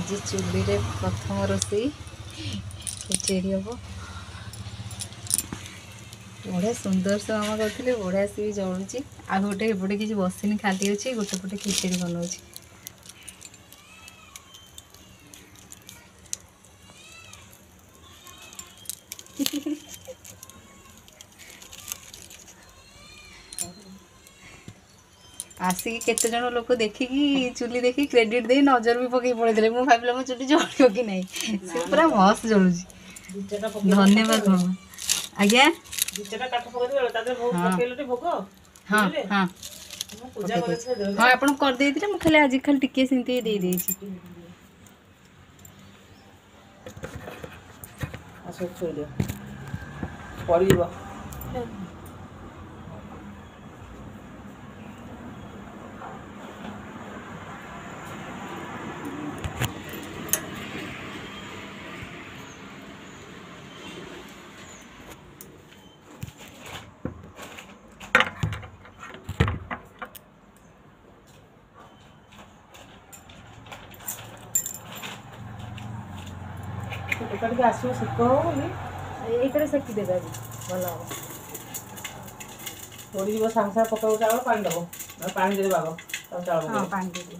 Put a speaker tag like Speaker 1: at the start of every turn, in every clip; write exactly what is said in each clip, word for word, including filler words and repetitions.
Speaker 1: आज चुली रे प्रथम रोषेई खेचेड़ी हम बढ़िया सुंदर से मामा करते बढ़िया सी जलुची आ गोटे एपटे किसी बसिनी खाली अच्छी गोटे पटे खेचेड़ी बनाऊँ आसिक केते जन लोक देखिकी चुली देखी क्रेडिट दे नजर भी पकई पड़े मुझे भाविल मो चुली जल कि नहीं से पूरा मस्त जलुची धन्यवाद मामा आज्ञा हाँ हाँ हाँ आप करदे मुझे खाली आज खाली टिके सेमती दे देछि
Speaker 2: पड़िबो कटके आसो सुख होली
Speaker 1: ये सेकी देगा भल हम
Speaker 2: पड़ी सागे सागे पकाऊ चावल पानी दब पानी दे बाग चावल
Speaker 1: हाँ पानी दे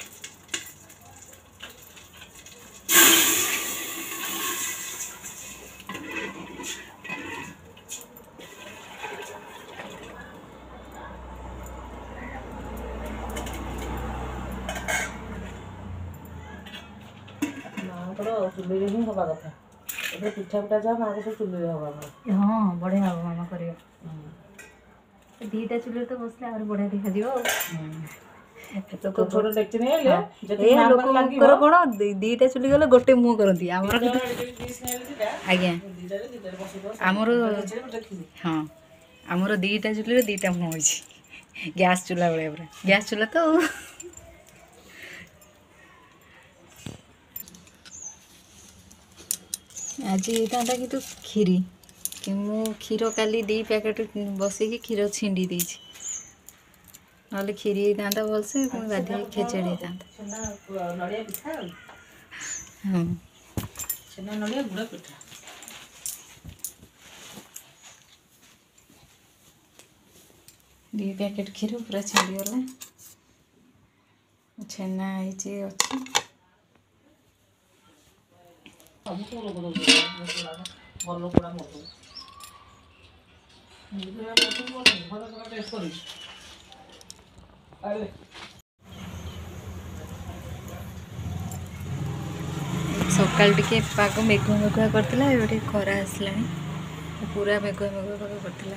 Speaker 2: चुली ही हवा कथा ए पिठा पिठा जा माँ सब चुली हवा
Speaker 1: हाँ बढ़िया हम मामा कर दीटा चुली तो बसले आ बढ़िया देखा
Speaker 2: छोट डेक्ची नहीं
Speaker 1: कौन दीटा चुली गले गोटे मुँह करती आज्ञा आमर हाँ आमर दीटा चुली दीटा मुँह हो गैस चूल्हा भाया पूरा गैस चूल्हा तो आज था कि तो खीरी कि मु क्षीर काली दी पैकेट बसैकी क्षीर छिंडी देछि ना खीरी होता भलसे पुणी बाध्य खेचेड़ी होता हाँ दी पैकेट क्षीर पूरा छिंडी गला छेना ହେଇଛି ଅଛି
Speaker 2: ଭଲ ପୋଡ଼ା ମତ
Speaker 1: सकाल टिके पाग मेघुआ मेघुआ करथिला एबे खरा आसलानी पूरा मेघुआ मेघुआ पाग करथिला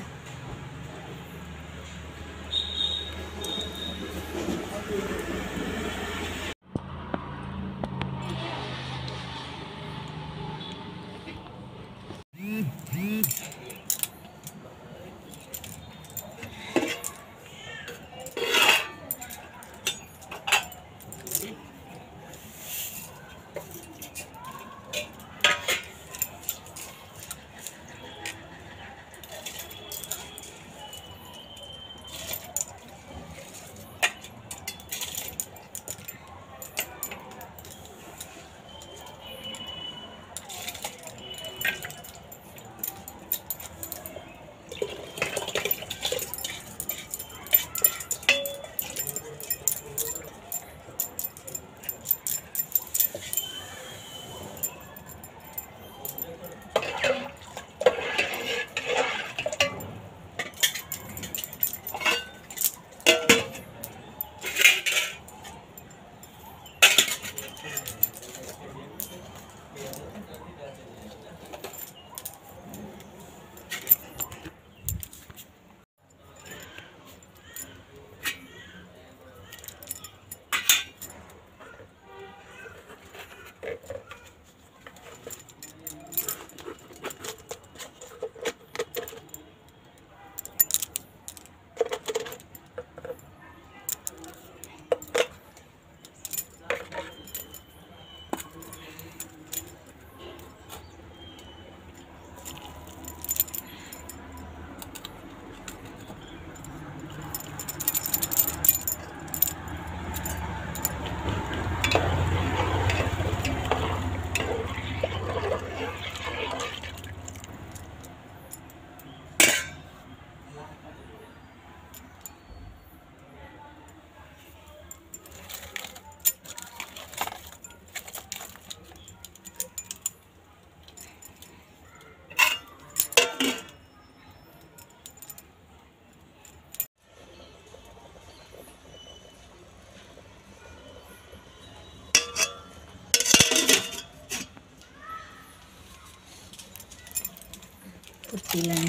Speaker 1: ଆସିଲାଣି।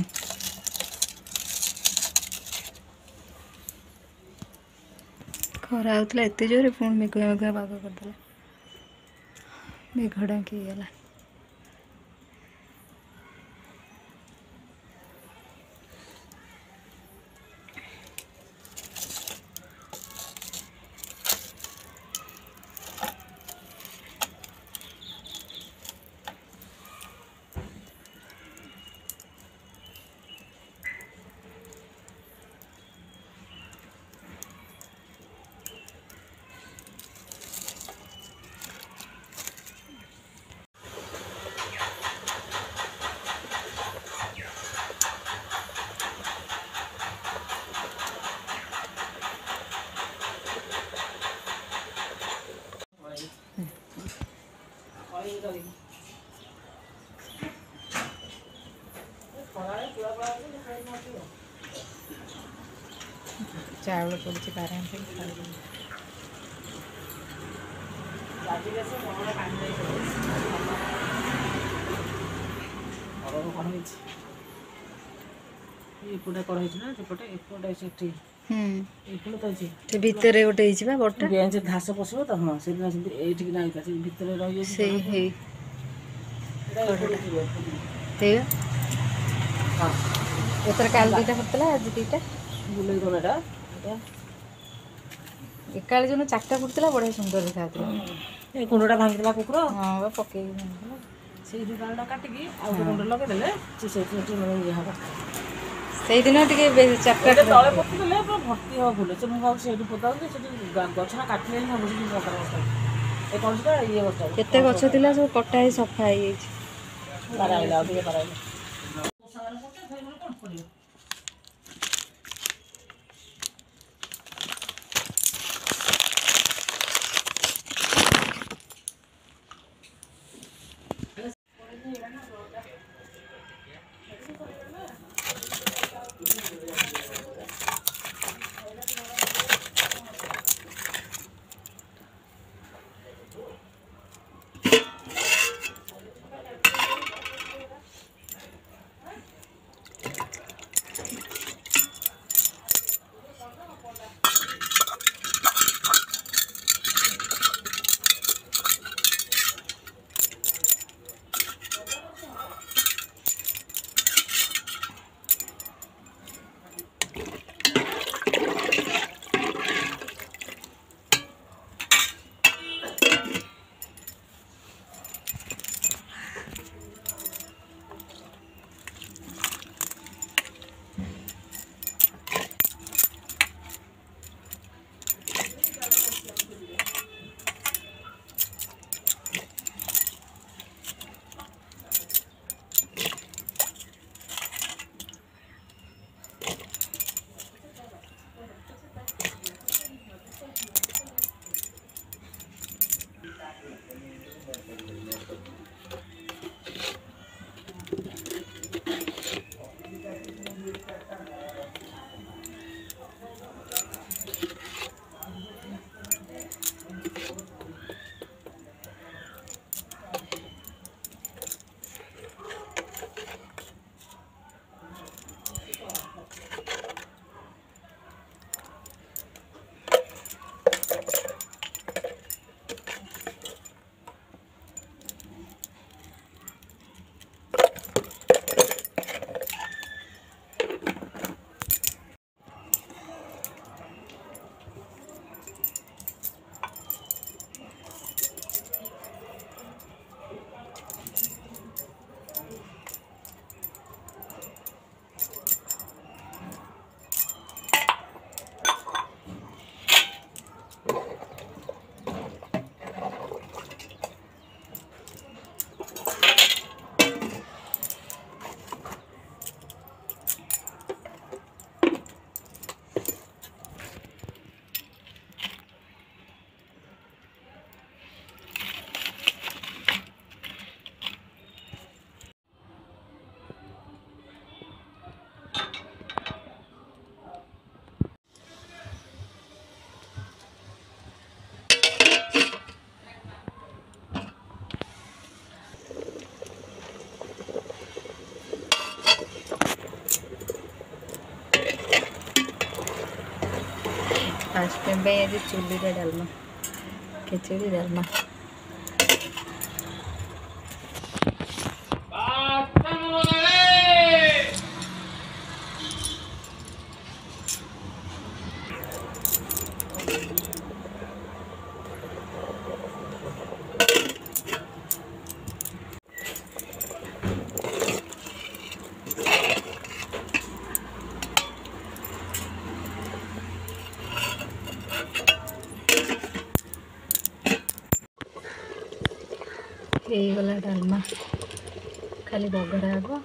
Speaker 1: ଖରା ହେଉଥିଲା ଏତେ ଜୋରେ, ପୁଣି ମେଘୁଆ ମେଘୁଆ ପାଗ କରିଦେଲା, ମେଘ ଢାଙ୍କି ହେଇଗଲା। ଚାଉଳ ପଡ଼ିଛି ପାରନ୍ତି
Speaker 2: ଏପଟେ କଣ ହେଇଛି ନା ସେପଟେ ଏପଟେ ସେଠି ଏପଟେ ତ ଅଛି
Speaker 1: ସେ ଭିତରେ ଗୋଟେ ହେଇଛି ବା ବଡ଼ଟା
Speaker 2: ବେଞ୍ଚ ଘାସ ପଶିବ ତ। ହଁ ସେଦିନ ସେମିତି ଏଇଠିକି ନାହିଁ ସେ ଭିତରେ ରହିଯାଇଛି
Speaker 1: ସେଇ ହେଇ
Speaker 2: ହଁ
Speaker 1: ଏଥର କାଲି ଦୁଇଟା ଫୁଟିଥିଲା, ଆଜି ଦୁଇଟା
Speaker 2: ବୁଲେଇ ଦବ ଏଇଟା
Speaker 1: ଏକାବେଳେ ଯୋଉ ଚାରିଟା ଫୁଟିଥିଲା ବଢ଼ିଆ ସୁନ୍ଦର ଦେଖାଯାଉଥିଲା।
Speaker 2: ଏ କୁଣ୍ଡଟା ଭାଙ୍ଗିଦେଲା କୁକୁର।
Speaker 1: ହଁ ବା ପକେଇକି ଭାଙ୍ଗିଦେଲା।
Speaker 2: ସେଇ ଯୋଉ ଡାଳଟା କାଟିକି ଆଉ ଗୋଟେ କୁଣ୍ଡ ଲଗେଇଦେଲେ ସେ ସେଇଠି ସେଇଠି ମାନେ ଇଏ ହବ।
Speaker 1: ସେଇଦିନ ଟିକେ ଚାରିଟା
Speaker 2: ତଳେ ପୋତିଦେଲେ ପୁରା ଭର୍ତ୍ତି ହବ ଫୁଲ। ସେ ମୁଁ ଭାବୁଛି ସେଇଠି ପୋତାନ୍ତି, ସେଠି ଗଛଟା କାଟିଲେ ହିଁ ଭାବୁଛି ପ୍ରକାର ବସ୍ତା ଏ କଣଟା ଇଏ ବସ୍ତା
Speaker 1: କେତେ ଗଛ ଥିଲା ସବୁ କଟା ହେଇ ସଫା ହେଇଯାଇଛି।
Speaker 2: ପାରାଇଲା ଅଧିକ ପାରାଇଲା।
Speaker 1: फास्ट टाइम पे आज चुली रे डालमा खेचड़ी डालमा ହେଇଗଲା ଡାଲମା ଖାଲି ବଘରା ହବ।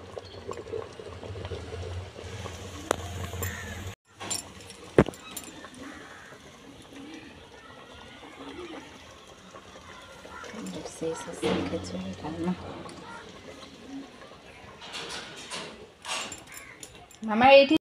Speaker 1: ରୋଷେଇ ଶେଷ ଖେଚେଡ଼ି ଡାଲମା। ମାମା ଏଇଠି